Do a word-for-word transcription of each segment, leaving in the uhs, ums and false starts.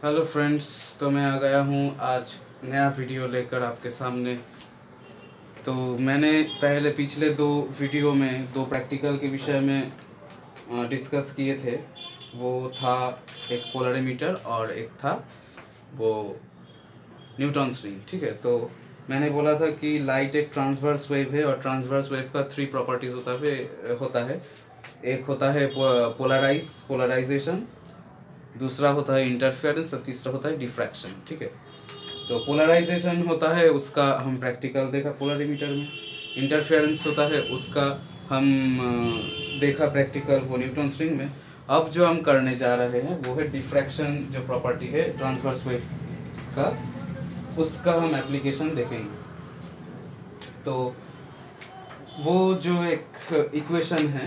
Hello friends, तो मैं आ गया हूँ आज नया वीडियो लेकर आपके सामने। तो मैंने पहले पिछले दो वीडियो में दो प्रैक्टिकल के विषय में डिस्कस किए थे। वो था एक पोलरीमीटर और एक था वो न्यूटन्स रिंग। ठीक है, तो मैंने बोला था कि लाइट एक ट्रांसवर्स वेव है और ट्रांसवर्स वेव का थ्री प्रॉपर्टीज़ होता है होता है एक होता है पोलराइज पोलराइजेशन, दूसरा होता है इंटरफेरेंस और तीसरा होता है डिफ्रैक्शन। ठीक है, तो पोलराइजेशन होता है उसका हम प्रैक्टिकल देखा पोलरीमीटर में, इंटरफेरेंस होता है उसका हम देखा प्रैक्टिकल वो न्यूटन्स रिंग में। अब जो हम करने जा रहे हैं वो है डिफ्रैक्शन, जो प्रॉपर्टी है ट्रांसवर्स वेव का, उसका हम एप्लीकेशन देखेंगे। तो वो जो एक इक्वेशन है,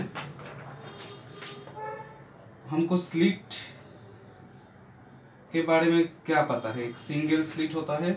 हमको स्लिट के बारे में क्या पता है। एक सिंगल स्लिट होता है,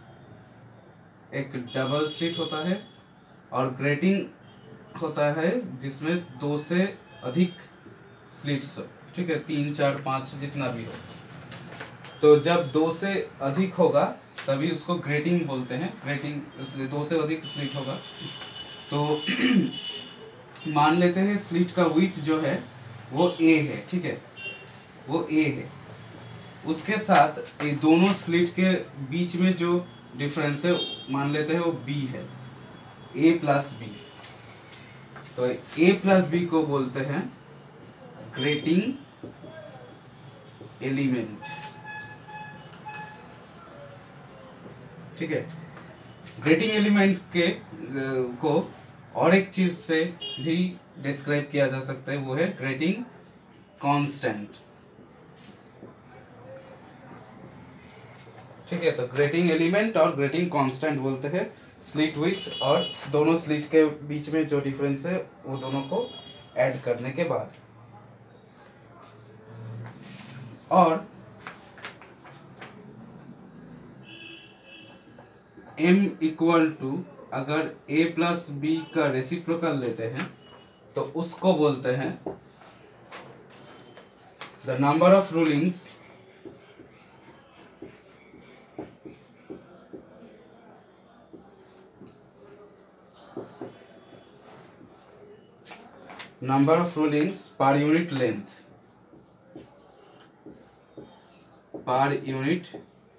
एक डबल स्लिट होता है और ग्रेटिंग होता है जिसमें दो से अधिक स्लिट्स हो। ठीक है, तीन चार पाँच जितना भी हो। तो जब दो से अधिक होगा तभी उसको ग्रेटिंग बोलते हैं। ग्रेटिंग इसलिए दो से अधिक स्लिट होगा। तो मान लेते हैं स्लिट का विड्थ जो है वो ए है। ठीक है, वो ए है। उसके साथ ये दोनों स्लिट के बीच में जो डिफरेंस है मान लेते हैं वो बी है, ए प्लस बी। तो ए प्लस बी को बोलते हैं ग्रेटिंग एलिमेंट। ठीक है, ग्रेटिंग एलिमेंट के को और एक चीज से भी डिस्क्राइब किया जा सकता है, वो है ग्रेटिंग कांस्टेंट। ठीक है, तो ग्रेटिंग एलिमेंट और ग्रेटिंग कांस्टेंट बोलते हैं स्लिट विड्थ और दोनों स्लिट के बीच में जो डिफरेंस है वो दोनों को ऐड करने के बाद। और m इक्वल टू अगर a प्लस बी का रेसिप्रोकल लेते हैं तो उसको बोलते हैं the number of rulings number of rulings per unit length per unit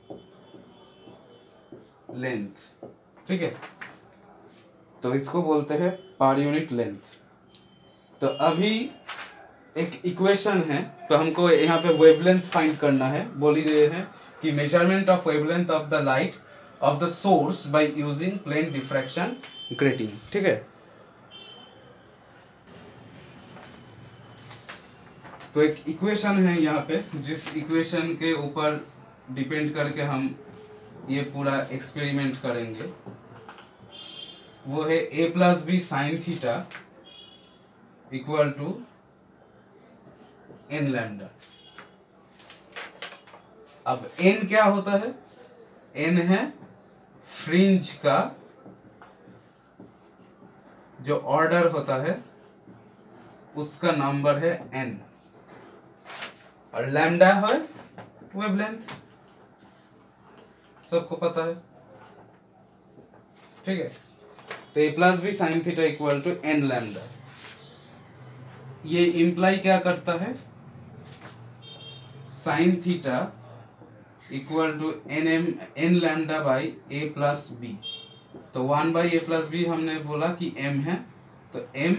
length। ठीक है, तो इसको बोलते हैं पर यूनिट लेंथ। तो अभी एक इक्वेशन है, तो हमको यहाँ पे वेवलेंथ फाइंड करना है। बोली गई है कि measurement of wavelength of the light of the source by using plane diffraction grating. ठीक है, तो एक इक्वेशन है यहाँ पे, जिस इक्वेशन के ऊपर डिपेंड करके हम ये पूरा एक्सपेरिमेंट करेंगे। वो है a plus b sine theta equal to n lambda. अब एन क्या होता है? एन है फ्रिंज का जो ऑर्डर होता है उसका नंबर है एन, और लैम्डा है वेवलेंथ, सबको पता है। ठीक है, तो a plus b sine theta equal to n lambda. ये इंप्लाई क्या करता है? Sine theta equal to n m n lambda by a plus b. तो one by a plus b हमने बोला कि एम है, तो एम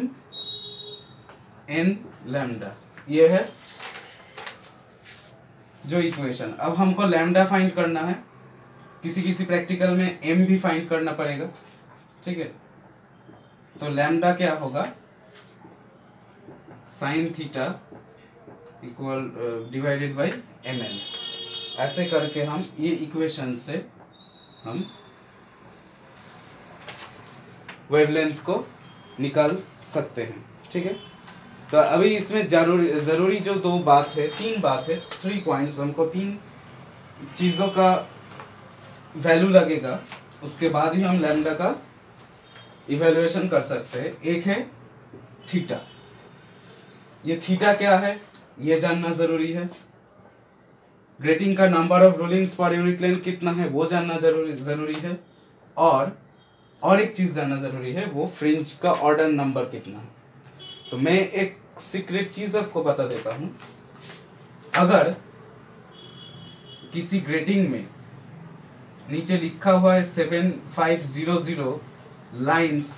एन लैम्डा ये है जो इक्वेशन। अब हमको लैम्डा फाइंड करना है। किसी किसी प्रैक्टिकल में एम भी फाइंड करना पड़ेगा। ठीक है, तो लैम्डा क्या होगा? Sine theta equal divided by M N. ऐसे करके हम ये इक्वेशन से हम वेवलेंथ को निकाल सकते हैं। ठीक है, तो अभी इसमें जरूरी जरूरी जो दो बात है, तीन बात है, थ्री पॉइंट्स, हमको तीन चीज़ों का वैल्यू लगेगा, उसके बाद ही हम लैम्डा का इवैल्यूएशन कर सकते हैं। एक है थीटा। ये थीटा क्या है ये जानना जरूरी है। ग्रेटिंग का number of rulings per unit length कितना है वो जानना जरूरी जरूरी है, और और एक चीज जानना जरूरी है, वो फ्रिंज का ऑर्डर नंबर कितना है। तो मैं एक सीक्रेट चीज आपको बता देता हूं, अगर किसी ग्रेटिंग में नीचे लिखा हुआ है seven five zero zero lines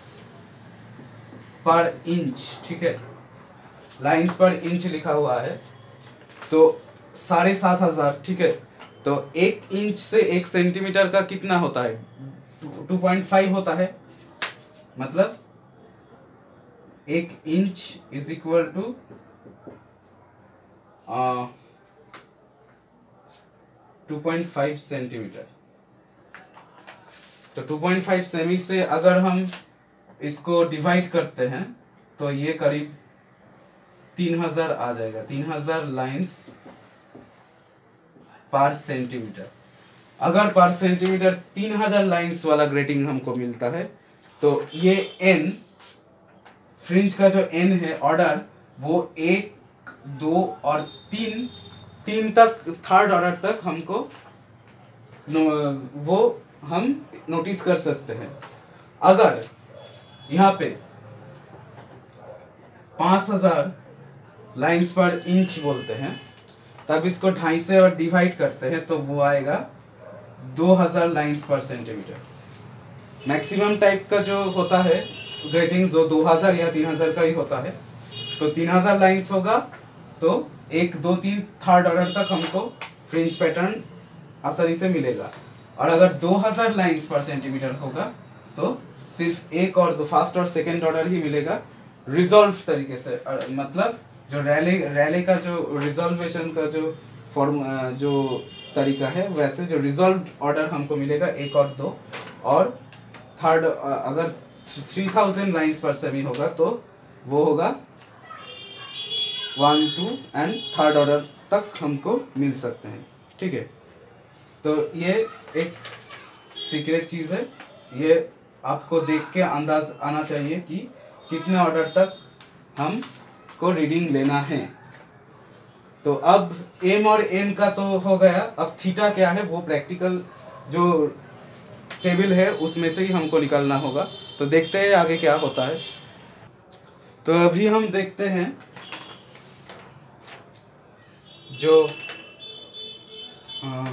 per inch, ठीक है, लाइन्स पर इंच लिखा हुआ है, तो साढ़े सात हजार, ठीक है, तो एक इंच से एक सेंटीमीटर का कितना होता है, टू पॉइंट फाइव होता है, मतलब एक inch is equal to two point five centimetre. तो टू पॉइंट फाइव सेमी से अगर हम इसको डिवाइड करते हैं तो ये करीब तीन हजार आ जाएगा, तीन हजार लाइन्स पर सेंटीमीटर। अगर पर सेंटीमीटर तीन हजार लाइन्स वाला ग्रेटिंग हमको मिलता है तो ये एन, फ्रिंज का जो एन है ऑर्डर, वो एक, दो और तीन, तीन तक, थर्ड ऑर्डर तक हमको वो हम नोटिस कर सकते हैं। अगर यहाँ पे पांच हजार लाइन्स पर इंच बोलते हैं, तब इसको ढाई से और डिवाइड करते हैं तो वो आएगा दो हजार लाइन्स पर सेंटीमीटर। मैक्सिमम टाइप का जो होता है ग्रेटिंग्स जो दो हजार या तीन हजार का ही होता है, तो तीन हजार लाइन्स होगा तो एक, दो, तीन, थर्ड ऑर्डर तक हमको फ्रिंज पैटर्न आसानी से मिलेगा। और अगर दो हजार लाइन्स पर सेंटीमीटर होगा तो सिर्फ एक और दो, फर्स्ट और सेकेंड ऑर्डर ही मिलेगा रिजॉल्व तरीके से, मतलब जो रैले रैले का जो रिजॉल्वेशन का जो फॉर्म जो तरीका है, वैसे जो रिजॉल्व ऑर्डर हमको मिलेगा एक और दो, और थर्ड अगर three thousand lines per cm होगा तो वो होगा one, two and third order तक हमको मिल सकते हैं, ठीक है। तो ये एक सीक्रेट चीज़ है, ये आपको देख के अंदाज आना चाहिए कि कितने ऑर्डर तक हम को रीडिंग लेना है। तो अब एम और एन का तो हो गया, अब थीटा क्या है वो प्रैक्टिकल जो टेबल है उसमें से ही हमको निकालना होगा। तो देखते हैं आगे क्या होता है। तो अभी हम देखते हैं जो आ,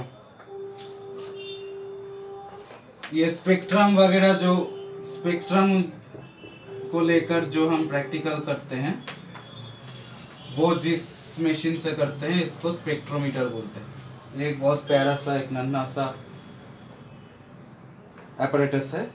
ये स्पेक्ट्रम वगैरह, जो स्पेक्ट्रम को लेकर जो हम प्रैक्टिकल करते हैं वो जिस मशीन से करते हैं इसको स्पेक्ट्रोमीटर बोलते हैं। ये एक बहुत प्यारा सा एक नन्हा सा apparatus है,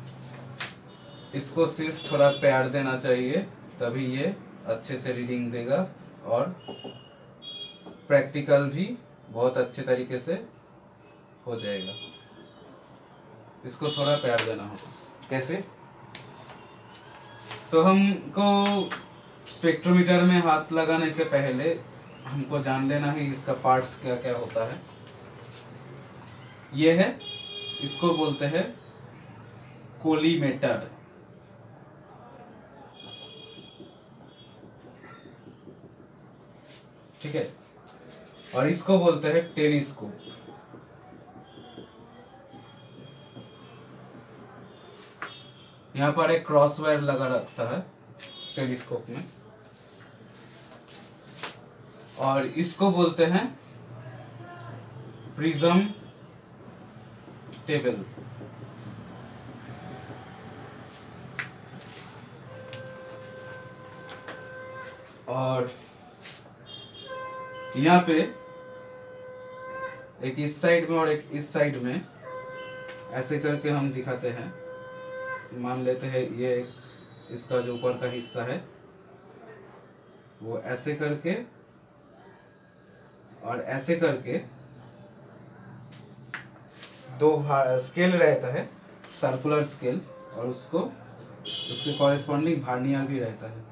इसको सिर्फ थोड़ा प्यार देना चाहिए तभी ये अच्छे से रीडिंग देगा और प्रैक्टिकल भी बहुत अच्छे तरीके से हो जाएगा। इसको थोड़ा प्यार देना होगा। कैसे? तो हमको स्पेक्ट्रोमीटर में हाथ लगाने से पहले हमको जान लेना है इसका पार्ट्स क्या क्या होता है। ये है, इसको बोलते हैं कोलीमेटर, ठीक है, और इसको बोलते हैं टेलीस्कोप। यहाँ पर एक क्रॉस वायर लगा रहता है टेलीस्कोप में, और इसको बोलते हैं प्रिज्म टेबल। और यहाँ पे एक इस साइड में और एक इस साइड में ऐसे करके हम दिखाते हैं। मान लेते हैं ये एक इसका जो ऊपर का हिस्सा है वो ऐसे करके और ऐसे करके दो स्केल रहता है, सर्कुलर स्केल, और उसको उसके कॉरेस्पॉन्डिंग वर्नियर भी रहता है,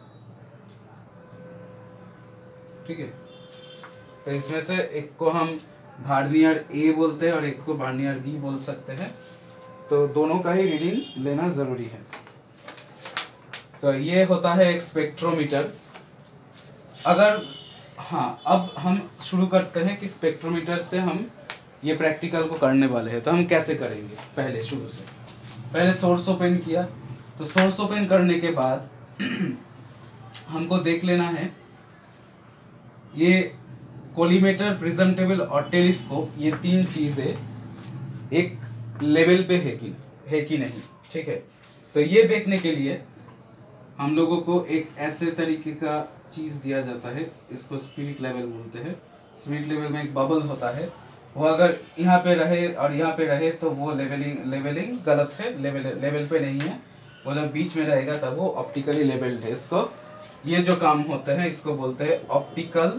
ठीक है। तो इसमें से एक को हम वर्नियर ए बोलते हैं और एक को वर्नियर बी बोल सकते हैं। तो दोनों का ही रीडिंग लेना जरूरी है। तो ये होता है एक स्पेक्ट्रोमीटर। अगर हाँ, अब हम शुरू करते हैं कि स्पेक्ट्रोमीटर से हम ये प्रैक्टिकल को करने वाले हैं। तो हम कैसे करेंगे, पहले शुरू से पहले सोर्स ओपन किया। तो सोर्स ओपन करने के बाद हमको देख लेना है ये कोलिमेटर, प्रिज्म टेबल और टेलीस्कोप, ये तीन चीज़ें एक लेवल पे है कि है कि नहीं। ठीक है, तो ये देखने के लिए हम लोगों को एक ऐसे तरीके का चीज़ दिया जाता है, इसको स्पिरिट लेवल बोलते हैं। स्पिरिट लेवल में एक बबल होता है, वो अगर यहाँ पे रहे और यहाँ पे रहे तो वो लेवलिंग लेवलिंग गलत है, लेवल लेवल पे नहीं है। वो जब बीच में रहेगा तब वो ऑप्टिकली लेवल्ड है। इसको ये जो काम होते हैं इसको बोलते हैं ऑप्टिकल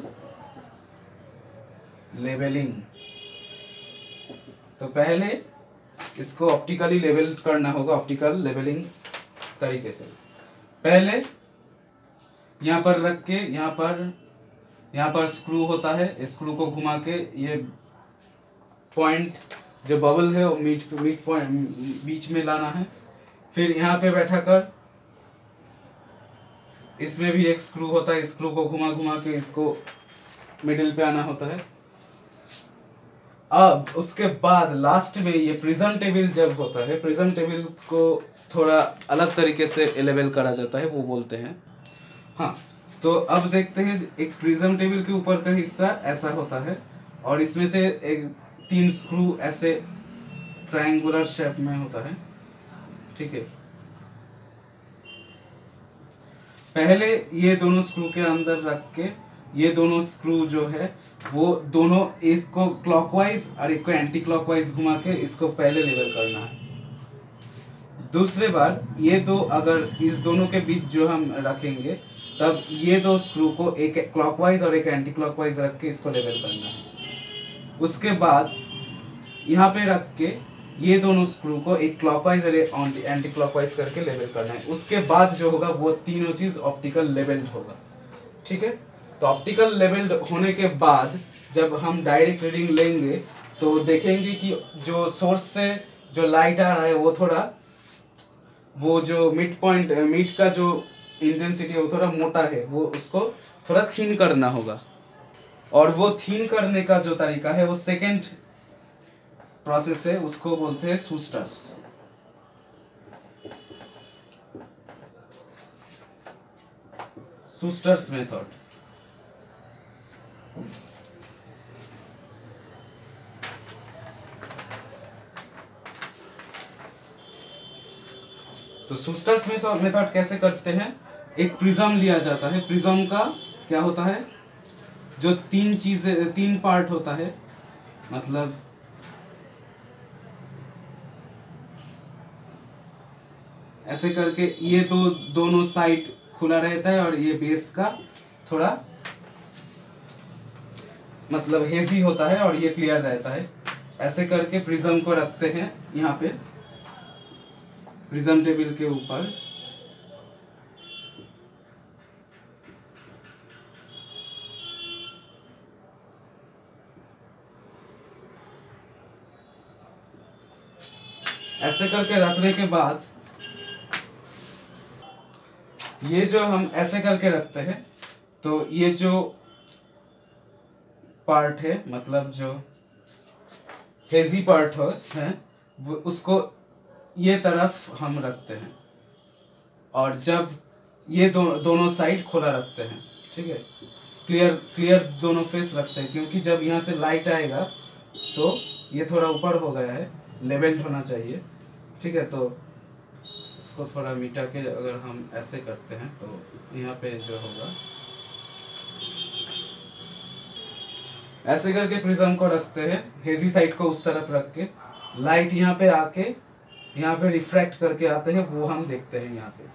लेवलिंग। तो पहले इसको ऑप्टिकली लेवल करना होगा, ऑप्टिकल लेवलिंग तरीके से। पहले यहाँ पर रख के, यहाँ पर यहाँ पर स्क्रू होता है, स्क्रू को घुमा के ये पॉइंट जो बबल है वो मीट मीट पॉइंट बीच में लाना है। फिर यहाँ पे बैठा कर इसमें भी एक स्क्रू होता है, स्क्रू को घुमा घुमा के इसको मिडिल पे आना होता है। अब उसके बाद लास्ट में ये प्रिज्म टेबल जब होता है, प्रिज्म टेबल को थोड़ा अलग तरीके से लेवल करा जाता है, वो बोलते हैं। हाँ, तो अब देखते हैं एक प्रिज्म टेबल के ऊपर का हिस्सा ऐसा होता है और इसमें से एक तीन स्क्रू ऐसे ट्रायंगुलर शेप में होता है। ठीक है, पहले ये दोनों स्क्रू के अंदर रख के ये दोनों स्क्रू जो है वो दोनों एक को क्लॉकवाइज और एक को एंटी क्लॉकवाइज घुमा के इसको पहले लेवल करना है। दूसरे बार ये दो, अगर इस दोनों के बीच जो हम रखेंगे तब ये दो स्क्रू को एक क्लॉकवाइज और एक एंटी क्लॉकवाइज रख के इसको लेवल करना है। उसके बाद यहाँ पे रख के ये दोनों स्क्रू को एक क्लॉकवाइज और एंटी क्लॉकवाइज करके लेवल करना है। उसके बाद जो होगा वो तीनों चीज ऑप्टिकल लेवल्ड होगा। ठीक है, तो ऑप्टिकल लेवल्ड होने के बाद जब हम डायरेक्ट रीडिंग लेंगे तो देखेंगे कि जो सोर्स से जो लाइट आ रहा है वो थोड़ा, वो जो मिड पॉइंट मिड का जो इंटेंसिटी है वो थोड़ा मोटा है, वो उसको थोड़ा थीन करना होगा। और वो थीन करने का जो तरीका है वो सेकेंड प्रोसेस है, उसको बोलते हैं शूस्टर्स। शूस्टर्स मेथड। तो शूस्टर्स मेथड कैसे करते हैं, एक प्रिज्म लिया जाता है। प्रिज्म का क्या होता है, जो तीन चीजें तीन पार्ट होता है, मतलब ऐसे करके ये तो दोनों साइड खुला रहता है और ये बेस का थोड़ा मतलब हेजी होता है और ये क्लियर रहता है। ऐसे करके प्रिज्म को रखते हैं यहाँ पे प्रिज्म टेबल के ऊपर। ऐसे करके रखने के बाद ये जो हम ऐसे करके रखते हैं तो ये जो पार्ट है, मतलब जो हेजी पार्ट है वो उसको ये तरफ हम रखते हैं और जब ये दो, दोनों साइड खुला रखते हैं। ठीक है, क्लियर क्लियर दोनों फेस रखते हैं, क्योंकि जब यहाँ से लाइट आएगा तो ये थोड़ा ऊपर हो गया है, लेवल्ड होना चाहिए। ठीक है, तो इसको थोड़ा मिटा के अगर हम ऐसे करते हैं तो यहाँ पे जो होगा, ऐसे करके प्रिज्म को रखते हैं, हेजी साइड को उस तरफ रख के लाइट यहाँ पे आके यहाँ पे रिफ्रैक्ट करके आते हैं, वो हम देखते हैं यहाँ पे।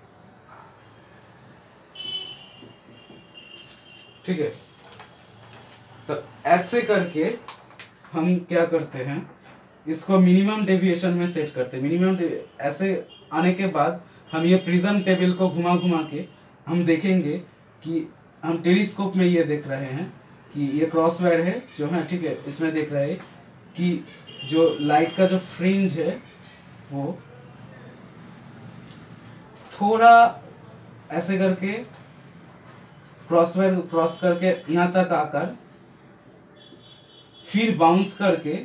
ठीक है, तो ऐसे करके हम क्या करते हैं, इसको मिनिमम डेविएशन में सेट करते हैं। मिनिमम ऐसे आने के बाद हम ये प्रिज्म टेबल को घुमा घुमा के हम देखेंगे कि हम टेलीस्कोप में ये देख रहे हैं कि ये क्रॉस वायर है जो है। ठीक है, इसमें देख रहे हैं कि जो लाइट का जो फ्रिंज है वो थोड़ा ऐसे करके क्रॉसवायर क्रॉस करके यहाँ तक आकर फिर बाउंस करके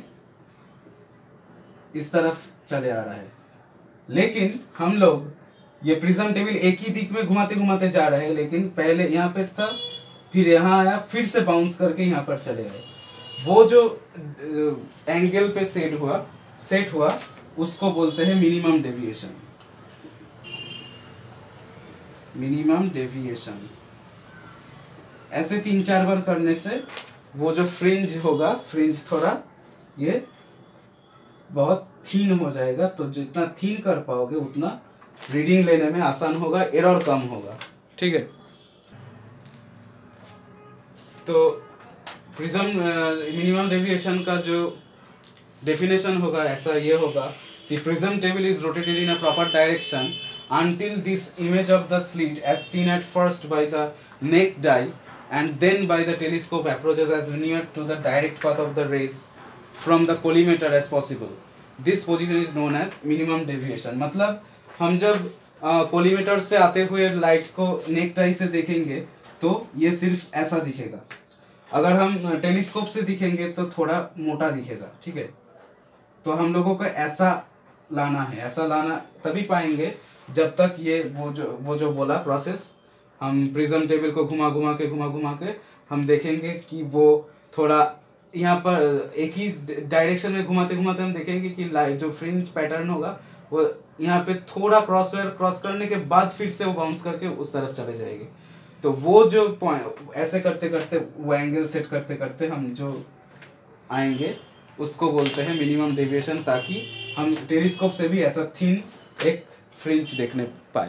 इस तरफ चले आ रहा है। लेकिन हम लोग ये प्रिज्म टेबल एक ही दिख में घुमाते घुमाते जा रहे हैं, लेकिन पहले यहाँ पे था, फिर यहाँ आया, फिर से बाउंस करके यहाँ पर चले गए। वो जो एंगल पे सेट हुआ सेट हुआ उसको बोलते हैं मिनिमम डेविएशन। मिनिमम डेविएशन ऐसे तीन चार बार करने से वो जो फ्रिंज होगा, फ्रिंज थोड़ा ये बहुत थीन हो जाएगा। तो जितना थीन कर पाओगे उतना रीडिंग लेने में आसान होगा, एरर कम होगा। ठीक है, तो प्रिज्म मिनिमम डेविएशन का जो डेफिनेशन होगा ऐसा ये होगा कि prism table is rotated in a proper direction until this image of the slit as seen at first by the naked eye and then by the telescope approaches as near to the direct path of the rays from the collimator as possible. This position is known as minimum deviation. मतलब हम जब collimator से आते हुए light को necked आई से देखेंगे तो ये सिर्फ ऐसा दिखेगा। अगर हम टेलीस्कोप से दिखेंगे तो थोड़ा मोटा दिखेगा। ठीक है, तो हम लोगों को ऐसा लाना है। ऐसा लाना तभी पाएंगे जब तक ये वो जो वो जो बोला प्रोसेस, हम प्रिज्म टेबल को घुमा घुमा के घुमा घुमा के हम देखेंगे कि वो थोड़ा यहाँ पर एक ही डायरेक्शन में घुमाते घुमाते हम देखेंगे कि लाइट जो फ्रिंज पैटर्न होगा वो यहाँ पे थोड़ा क्रॉस वायर क्रॉस करने के बाद फिर से वो बाउंस करके उस तरफ चले जाएगी। तो वो जो पॉइंट ऐसे करते करते वो एंगल सेट करते करते हम जो आएंगे उसको बोलते हैं मिनिमम डेविएशन, ताकि हम टेलीस्कोप से भी ऐसा थिन एक फ्रिंज देखने पाए।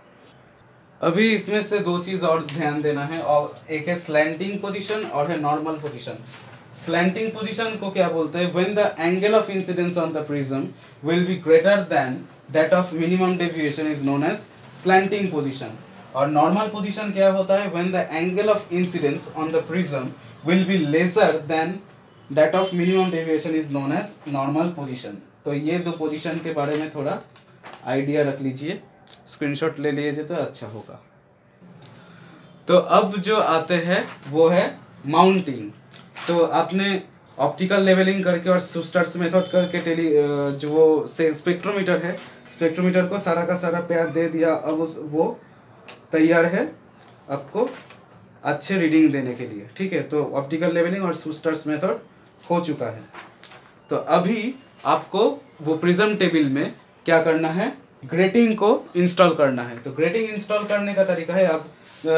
अभी इसमें से दो चीज और ध्यान देना है, और एक है स्लैंटिंग पोजीशन और है नॉर्मल पोजीशन। स्लैंटिंग पोजीशन को क्या बोलते हैं? When the angle of incidence on the prism will be greater than that of minimum deviation is known as slanting position. और नॉर्मल पोजीशन क्या होता है? When the angle of incidence on the prism will be lesser than that of minimum deviation is known as normal position. तो ये दो position के बारे में थोड़ा आइडिया रख लीजिए, स्क्रीनशॉट ले लीजिए तो अच्छा होगा। तो अब जो आते हैं वो है माउंटिंग। तो आपने ऑप्टिकल लेवलिंग करके और शूस्टर्स मेथड करके टेली जो वो से स्पेक्ट्रोमीटर है, स्पेक्ट्रोमीटर को सारा का सारा प्यार दे दिया। अब उस वो तैयार है आपको अच्छे रीडिंग देने के लिए। ठीक है, तो ऑप्टिकल लेवलिंग और शूस्टर्स मेथड हो चुका है। तो अभी आपको वो प्रिज्म टेबल में क्या करना है? ग्रेटिंग को इंस्टॉल करना है। तो ग्रेटिंग इंस्टॉल करने का तरीका है, आप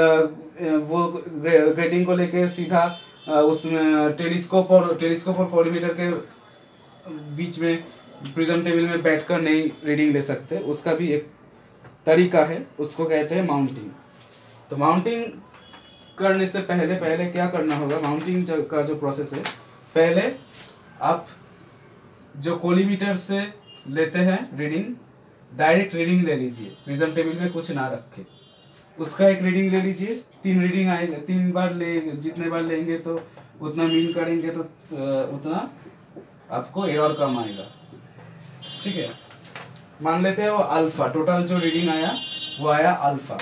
वो ग्रेटिंग को लेके सीधा उसमें टेलीस्कोप और टेलीस्कोप और कोलिमेटर के बीच में प्रिज्म टेबल में बैठकर नहीं रीडिंग ले सकते। उसका भी एक तरीका है, उसको कहते हैं माउंटिंग। तो माउंटिंग करने से पहले पहले क्या करना होगा? माउंटिंग का जो प्रोसेस है, पहले आप जो कोलीमीटर से लेते हैं रीडिंग, डायरेक्ट रीडिंग ले लीजिए, प्रिज्म टेबल में कुछ ना रखे। उसका एक रीडिंग ले लीजिए, तीन रीडिंग आएगा, तीन बार ले, जितने बार लेंगे तो उतना मीन करेंगे तो उतना आपको एरर कम आएगा। ठीक है, मान लेते हैं वो अल्फा, टोटल जो रीडिंग आया वो आया अल्फा।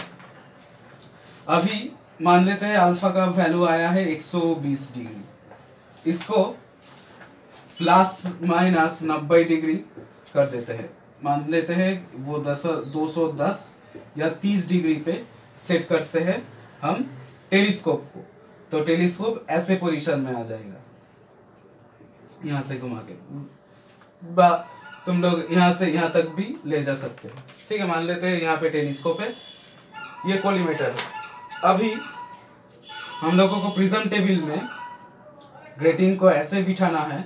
अभी मान लेते हैं अल्फा का वैल्यू आया है एक सौ बीस डिग्री। इसको प्लस माइनस नब्बे डिग्री कर देते हैं। मान लेते हैं वो दस दो सौ दस या तीस डिग्री पे सेट करते हैं हम टेलीस्कोप को। तो टेलीस्कोप ऐसे पोजीशन में आ जाएगा, यहाँ से घुमा के बा तुम लोग यहाँ से यहाँ तक भी ले जा सकते हो। ठीक है, मान लेते हैं यहाँ पे टेलीस्कोप है, ये कोलीमेटर है। अभी हम लोगों को प्रिज्म टेबल में ग्रेटिंग को ऐसे बिठाना है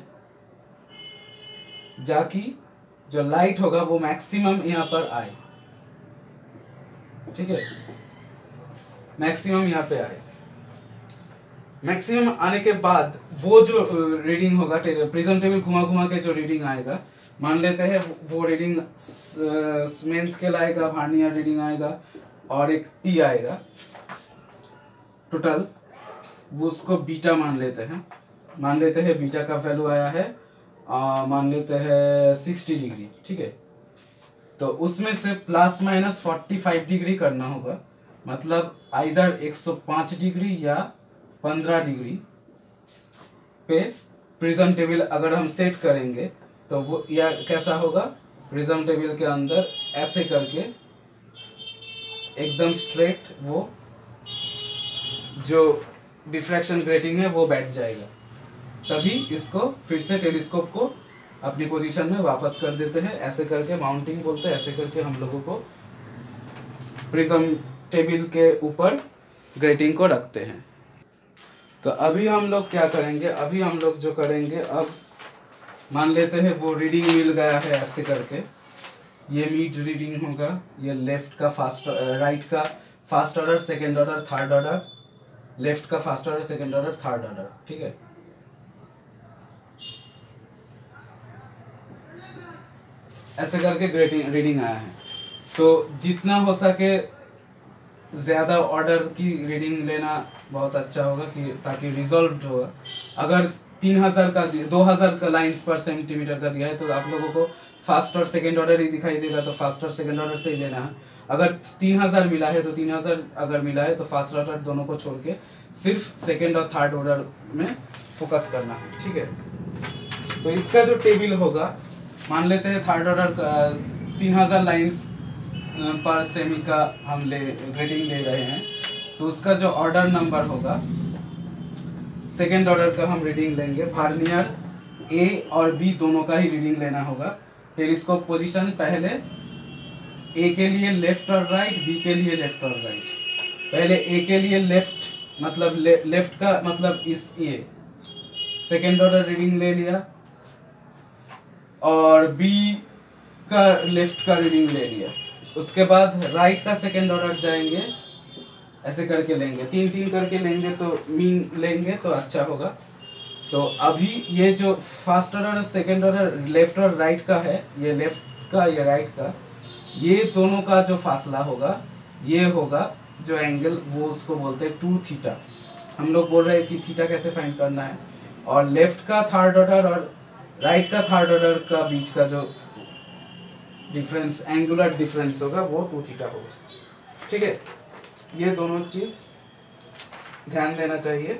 जाकि जो लाइट होगा वो मैक्सिमम यहाँ पर आए। ठीक है, मैक्सिमम यहाँ पे आए। मैक्सिमम आने के बाद वो जो रीडिंग होगा, प्रिज्म टेबल घुमा घुमा के जो रीडिंग आएगा, मान लेते हैं वो रीडिंग मेन स्केल आएगा, वर्नियर रीडिंग आएगा और एक टी आएगा। टोटल वो उसको बीटा मान लेते हैं। मान लेते हैं बीटा का वैल्यू आया है आ, मान लेते हैं सिक्सटी डिग्री। ठीक है, तो उसमें से plus minus forty five degree करना होगा। मतलब आइदर एक सौ पाँच डिग्री या पंद्रह डिग्री पे प्रिज्म टेबल अगर हम सेट करेंगे तो वो या कैसा होगा, प्रिज्म टेबल के अंदर ऐसे करके एकदम स्ट्रेट वो जो डिफ्रैक्शन ग्रेटिंग है वो बैठ जाएगा। तभी इसको फिर से टेलीस्कोप को अपनी पोजीशन में वापस कर देते हैं। ऐसे करके माउंटिंग बोलते हैं। ऐसे करके हम लोगों को प्रिज्म टेबल के ऊपर ग्रेटिंग को रखते हैं। तो अभी हम लोग क्या करेंगे, अभी हम लोग जो करेंगे, अब मान लेते हैं वो रीडिंग मिल गया है। ऐसे करके ये मीड रीडिंग होगा, ये लेफ्ट का फास्ट राइट का first order, second order, third order, left का first order, second order, third order, ठीक है। ऐसे करके ग्रेटिंग रीडिंग आया है। तो जितना हो सके ज़्यादा ऑर्डर की रीडिंग लेना बहुत अच्छा होगा कि ताकि रिजॉल्व होगा। अगर तीन हज़ार का दो हज़ार का लाइंस पर सेंटीमीटर का दिया है तो आप लोगों को फास्ट और सेकेंड ऑर्डर ही दिखाई देगा, तो फास्ट और सेकेंड ऑर्डर से ही लेना है। अगर तीन हज़ार मिला है तो तीन हज़ार अगर मिला है तो फास्ट ऑर्डर दोनों को छोड़ के सिर्फ सेकेंड और थर्ड ऑर्डर में फोकस करना है, ठीक है। तो इसका जो टेबल होगा, मान लेते हैं थर्ड ऑर्डर का तीन हज़ार लाइन्स पर सेमी का हम ले ग्रेडिंग ले रहे हैं, तो उसका जो ऑर्डर नंबर होगा, सेकेंड ऑर्डर का हम रीडिंग लेंगे। वर्नियर ए और बी दोनों का ही रीडिंग लेना होगा। टेलीस्कोप पोजीशन पहले ए के लिए लेफ्ट और राइट, बी के लिए लेफ्ट और राइट। पहले ए के लिए लेफ्ट मतलब ले, लेफ्ट का मतलब इस ये सेकेंड ऑर्डर रीडिंग ले लिया, और बी का लेफ्ट का रीडिंग ले लिया। उसके बाद राइट का सेकेंड ऑर्डर जाएंगे, ऐसे करके लेंगे, तीन तीन करके लेंगे तो मीन लेंगे तो अच्छा होगा। तो अभी ये जो first order second order left और राइट का है, ये लेफ्ट का ये राइट का, ये दोनों का जो फासला होगा ये होगा जो एंगल, वो उसको बोलते हैं टू थीटा। हम लोग बोल रहे हैं कि थीटा कैसे फाइंड करना है, और लेफ्ट का थर्ड ऑर्डर और राइट का थर्ड ऑर्डर का बीच का जो डिफरेंस, एंगुलर डिफरेंस होगा वो टू थीटा होगा, ठीक है। ये दोनों चीज ध्यान देना चाहिए।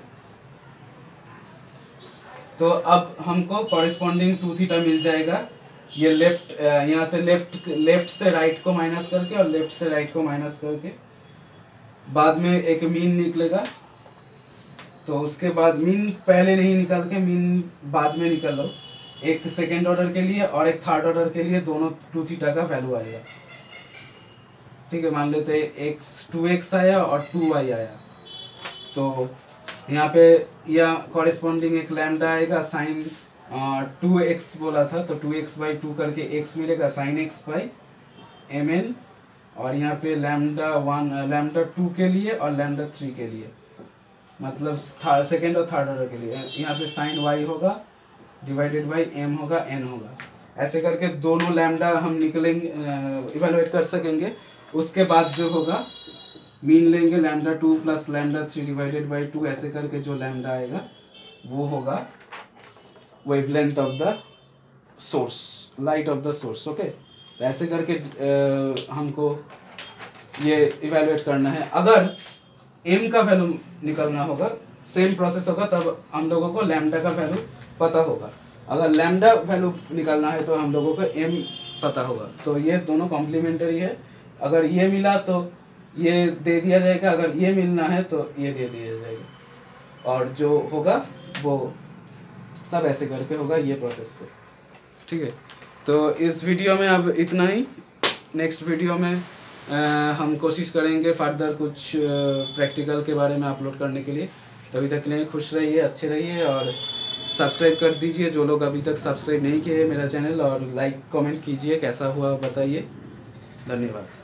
तो अब हमको कॉरेस्पॉन्डिंग टू थीटा मिल जाएगा। ये लेफ्ट यहाँ से लेफ्ट लेफ्ट से राइट को माइनस करके और लेफ्ट से राइट को माइनस करके बाद में एक मीन निकलेगा। तो उसके बाद मीन पहले नहीं निकाल के मीन बाद में निकालो, एक सेकेंड ऑर्डर के लिए और एक थर्ड ऑर्डर के लिए दोनों टू थीटा का वैल्यू आएगा, ठीक है। मान लेते हैं एक्स टू एक्स आया और टू वाई आया, तो यहाँ पे या कॉरेस्पॉन्डिंग एक लैम्डा आएगा, साइन टू एक्स बोला था तो टू एक्स बाई टू करके एक्स मिलेगा, sine X by M N, और यहाँ पे लैम्डा वन लैम्डा टू के लिए और लैम्डा थ्री के लिए, मतलब थर्ड सेकेंड और थर्ड ऑर्डर के लिए यहाँ पे साइन वाई होगा डिवाइडेड बाई एम होगा, एन होगा। ऐसे करके दोनों लैम्डा हम निकलेंगे, इवेलुएट कर सकेंगे। उसके बाद जो होगा मीन लेंगे, lambda two plus lambda three divided by two, ऐसे करके जो लैम्डा आएगा वो होगा wavelength of the source, light of the source, okay. तो ऐसे करके आ, हमको ये इवेलुएट करना है। अगर एम का वैल्यू निकलना होगा, सेम प्रोसेस होगा, तब हम लोगों को लैम्डा का वैल्यू पता होगा। अगर लैम्डा वैल्यू निकालना है तो हम लोगों को एम पता होगा। तो ये दोनों कॉम्प्लीमेंट्री है। अगर ये मिला तो ये दे दिया जाएगा, अगर ये मिलना है तो ये दे दिया जाएगा, और जो होगा वो सब ऐसे करके होगा ये प्रोसेस से, ठीक है। तो इस वीडियो में अब इतना ही। नेक्स्ट वीडियो में आ, हम कोशिश करेंगे फर्दर कुछ प्रैक्टिकल के बारे में अपलोड करने के लिए। तभी तक के लिए खुश रहिए, अच्छे रहिए, और सब्सक्राइब कर दीजिए जो लोग अभी तक सब्सक्राइब नहीं किए मेरा चैनल, और लाइक कमेंट कीजिए कैसा हुआ बताइए। धन्यवाद।